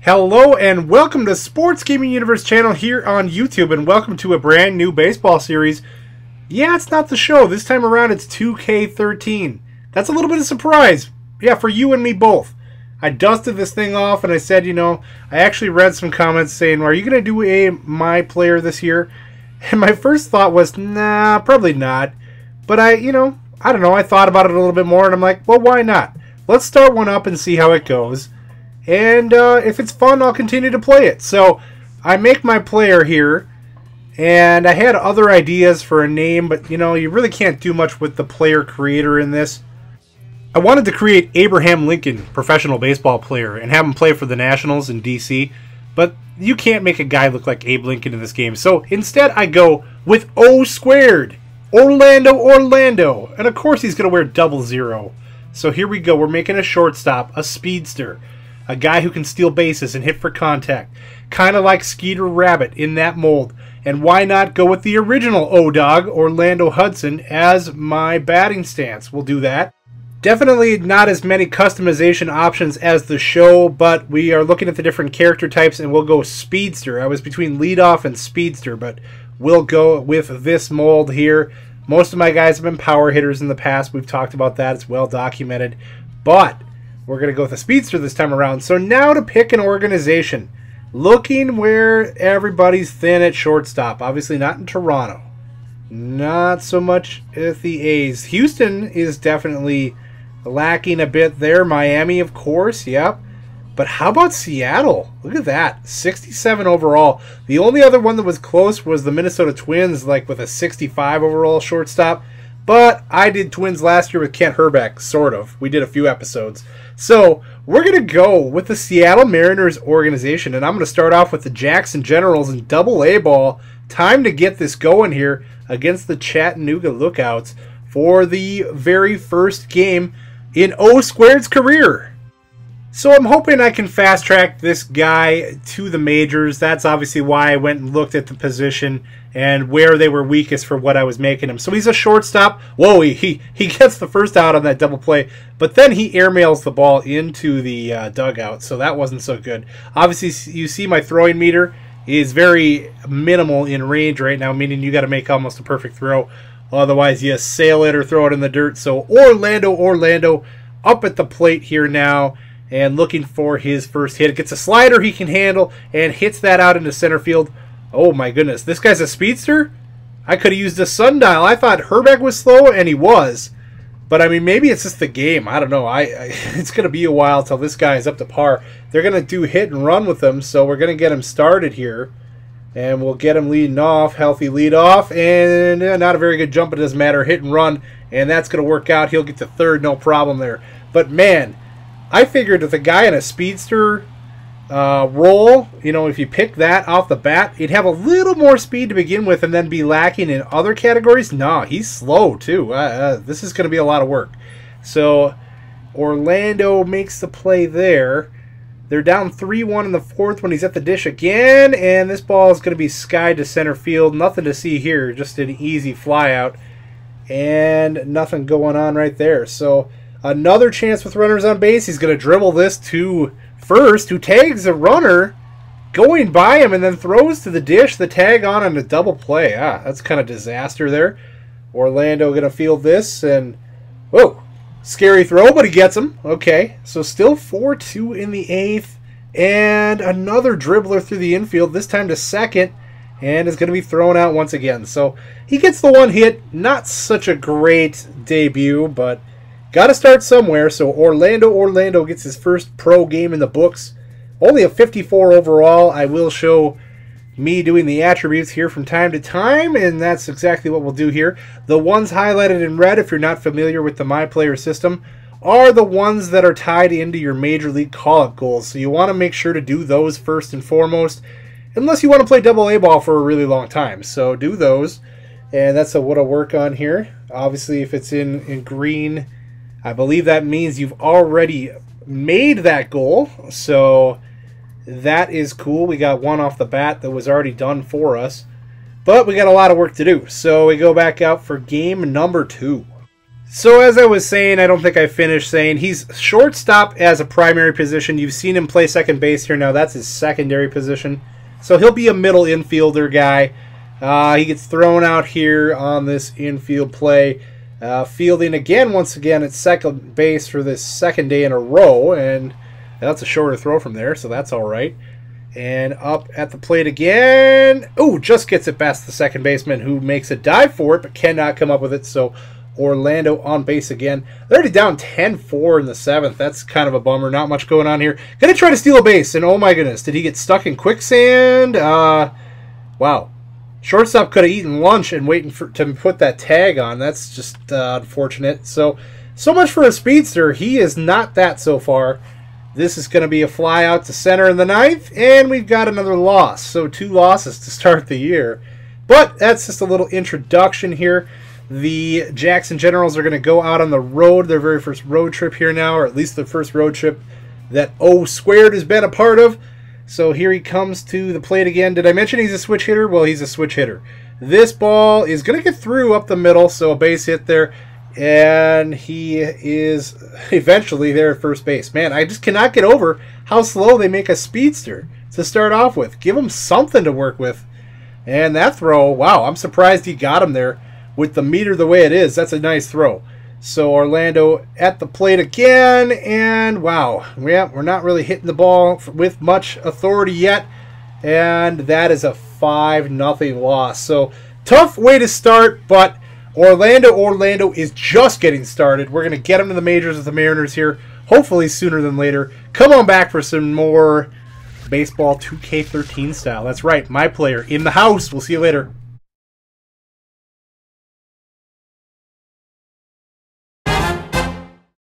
Hello and welcome to Sports Gaming Universe channel here on YouTube, and welcome to a brand new baseball series. Yeah, it's not the show. This time around it's 2K13. That's a little bit of a surprise. Yeah, for you and me both. I dusted this thing off and I said, I actually read some comments saying, are you going to do a My Player this year? And my first thought was, nah, probably not. But I don't know, I thought about it a little bit more and I'm like, well, why not? Let's start one up and see how it goes. And if it's fun, I'll continue to play it. So I make my player here, and I had other ideas for a name, but you really can't do much with the player creator in this. I wanted to create Abraham Lincoln, professional baseball player, and have him play for the Nationals in DC, but you can't make a guy look like Abe Lincoln in this game. So instead I go with O squared, Orlando, and of course he's going to wear 00. So here we go, we're making a shortstop, a speedster. A guy who can steal bases and hit for contact. Kind of like Skeeter Rabbit in that mold. And why not go with the original O-Dog, Orlando Hudson, as my batting stance? We'll do that. Definitely not as many customization options as the show, but we are looking at the different character types, and we'll go Speedster. I was between Leadoff and Speedster, but we'll go with this mold here. Most of my guys have been power hitters in the past. We've talked about that. It's well documented. But we're going to go with a speedster this time around. So now to pick an organization. Looking where everybody's thin at shortstop. Obviously not in Toronto. Not so much at the A's. Houston is definitely lacking a bit there. Miami, of course. Yep. But how about Seattle? Look at that. 67 overall. The only other one that was close was the Minnesota Twins, like with a 65 overall shortstop. But I did Twins last year with Kent Hrbek, sort of. We did a few episodes. So we're going to go with the Seattle Mariners organization. And I'm going to start off with the Jackson Generals in AA ball. Time to get this going here against the Chattanooga Lookouts for the very first game in O Squared's career. So I'm hoping I can fast track this guy to the majors. That's obviously why I went and looked at the position and where they were weakest for what I was making him. So he's a shortstop. Whoa, he gets the first out on that double play, but then he airmails the ball into the dugout, so that wasn't so good. Obviously, you see my throwing meter is very minimal in range right now, meaning you got to make almost a perfect throw. Otherwise, you sail it or throw it in the dirt. So Orlando up at the plate here now, and looking for his first hit. It gets a slider he can handle and hits that out into center field. Oh my goodness, this guy's a speedster? I could have used a sundial. I thought Hrbek was slow, and he was. But I mean, maybe it's just the game. I don't know. It's going to be a while till this guy is up to par. They're going to do hit and run with him, so we're going to get him started here. And we'll get him leading off, healthy lead off, and not a very good jump, it doesn't matter. Hit and run, and that's going to work out. He'll get to third, no problem there. But man, I figured with a guy in a speedster role, if you pick that off the bat, he'd have a little more speed to begin with and then be lacking in other categories. No, he's slow too. This is going to be a lot of work. So Orlando makes the play there. They're down 3-1 in the fourth when he's at the dish again, and this ball is going to be skied to center field. Nothing to see here, just an easy fly out, and nothing going on right there. So another chance with runners on base. He's going to dribble this to first, who tags a runner going by him and then throws to the dish, the tag on a double play. That's kind of disaster there. Orlando going to field this, and whoa, scary throw, but he gets him. Okay, so still 4-2 in the eighth, and another dribbler through the infield, this time to second, and is going to be thrown out once again. So he gets the one hit. Not such a great debut, but got to start somewhere. So Orlando gets his first pro game in the books. Only a 54 overall. I will show me doing the attributes here from time to time, and that's exactly what we'll do here. The ones highlighted in red, if you're not familiar with the My Player system, are the ones that are tied into your Major League call-up goals. So you want to make sure to do those first and foremost, unless you want to play AA ball for a really long time. So do those, and that's what I'll work on here. Obviously, if it's in green, I believe that means you've already made that goal, so that is cool. We got one off the bat that was already done for us, but we got a lot of work to do. So we go back out for game number 2. So as I was saying, I don't think I finished saying, he's shortstop as a primary position. You've seen him play second base here now. That's his secondary position. So he'll be a middle infielder guy. He gets thrown out here on this infield play. Fielding again, once again, at second base for this second day in a row. And that's a shorter throw from there, so that's all right. And up at the plate again. Oh, just gets it past the second baseman, who makes a dive for it, but cannot come up with it. So Orlando on base again. They're already down 10-4 in the seventh. That's kind of a bummer. Not much going on here. Gonna try to steal a base, and oh my goodness, did he get stuck in quicksand? Wow. Shortstop could have eaten lunch and waiting to put that tag on. That's just unfortunate. So much for a speedster. He is not that so far. This is going to be a fly out to center in the ninth, and we've got another loss. So 2 losses to start the year. But that's just a little introduction here. The Jackson Generals are going to go out on the road, their very first road trip here now, or at least the first road trip that O Squared has been a part of. So here he comes to the plate again. Did I mention he's a switch hitter? Well, he's a switch hitter. This ball is going to get through up the middle, so a base hit there. And he is eventually there at first base. Man, I just cannot get over how slow they make a speedster to start off with. Give him something to work with. And that throw, wow, I'm surprised he got him there. With the meter the way it is, that's a nice throw. So Orlando at the plate again, and wow, yeah, we're not really hitting the ball with much authority yet, and that is a 5-0 loss. So tough way to start, but Orlando is just getting started. We're going to get them to the majors with the Mariners here, hopefully sooner than later. Come on back for some more baseball 2K13 style. That's right, my player in the house. We'll see you later.